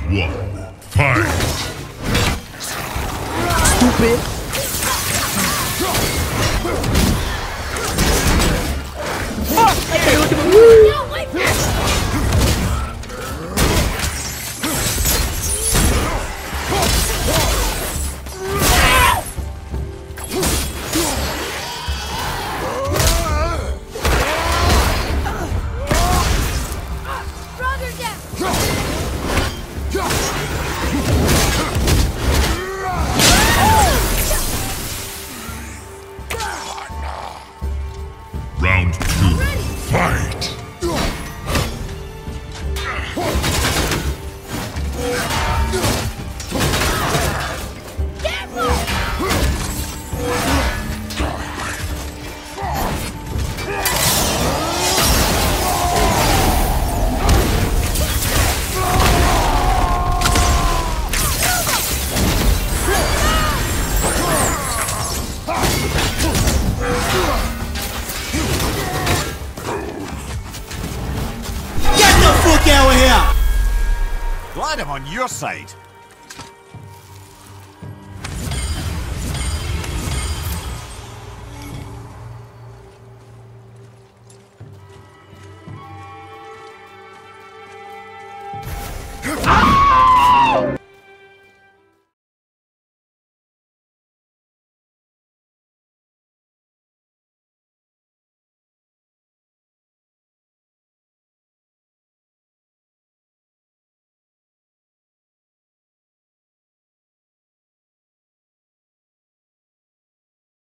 one, fight! Stupid. Fuck! Okay, look at me. No, wait! Round two, fight! Get the fuck out of here! Glad I'm on your side.